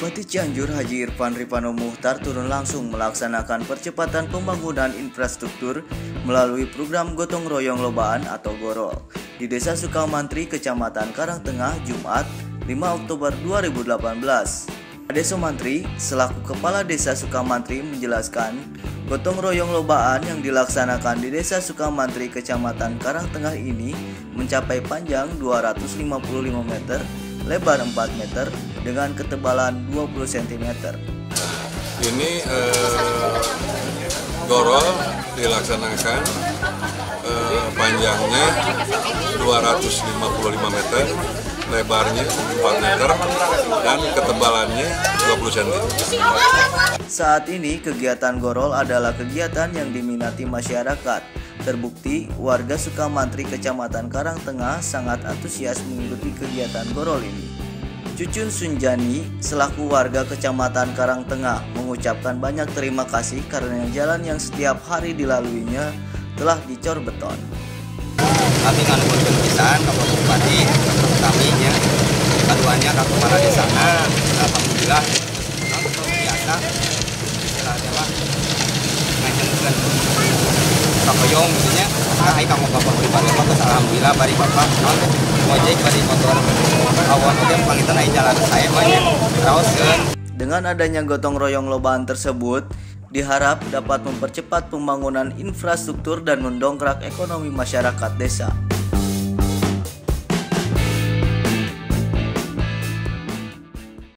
Bupati Cianjur Haji Irfan Rifano Muhtar turun langsung melaksanakan percepatan pembangunan infrastruktur melalui program Gotong Royong Lobaan atau GOROL di Desa Sukamantri, Kecamatan Karangtengah, Jumat 5 Oktober 2018. Ade Somantri, selaku Kepala Desa Sukamantri, menjelaskan Gotong Royong Lobaan yang dilaksanakan di Desa Sukamantri, Kecamatan Karangtengah ini mencapai panjang 255 meter, lebar 4 meter, dengan ketebalan 20 cm. Ini GOROL dilaksanakan panjangnya 255 meter, lebarnya 4 meter, dan ketebalannya 20 cm. Saat ini kegiatan GOROL adalah kegiatan yang diminati masyarakat. Terbukti warga Sukamantri, Kecamatan Karangtengah sangat antusias mengikuti kegiatan GOROL ini. Cucun Sunjani, selaku warga Kecamatan Karangtengah, mengucapkan banyak terima kasih karena jalan yang setiap hari dilaluinya telah dicor beton. Kami nganuhun pisan ka Bapak Bupati, kaminya, kaduanya ka kepala desana, alhamdulillah, biasa, istilahnya mah, ngajenkeun kapoyong gitunya, kahay ka Bapak Bupati, alhamdulillah bari Bapak, ngojek bari motor, awan oge pangitan aya jalan saya banyak, raoskeun. Dengan adanya gotong royong lobaan tersebut, diharap dapat mempercepat pembangunan infrastruktur dan mendongkrak ekonomi masyarakat desa.